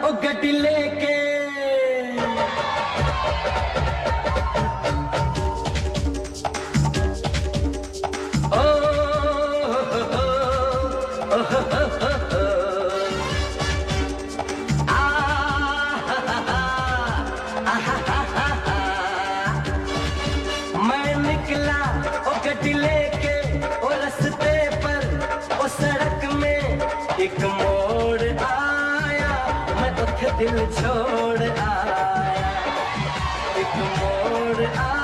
ओ गड्डी लेके ओ मैं निकला ओ गड्डी लेके ओ रस्ते पर ओ सड़क में एक मोड़ आया, मैं उठे दिल छोड़ आया, एक मोड़ आया।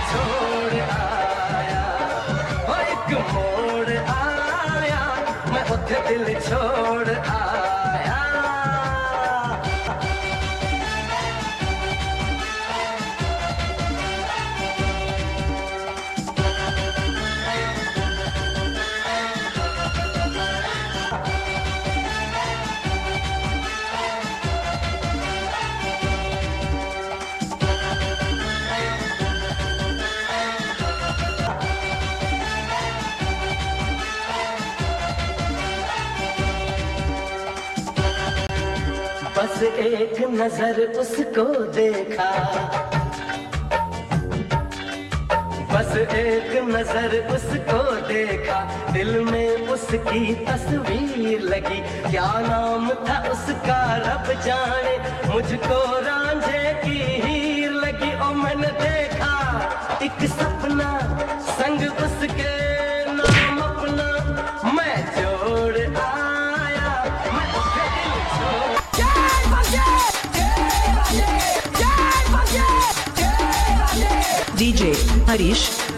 छोड़ आया, ओ एक मोड़ आया, मैं उठे दिल छोड़ आया। बस एक नजर उसको देखा, बस एक नजर उसको देखा, दिल में उसकी तस्वीर लगी। क्या नाम था उसका रब जाने, मुझको रांझे की हीर लगी। ओ मैंने देखा एक सपना, संग उसके नाम अपना मैं जोड़ आया, मैं उसके दिल छोड़। DJ Harish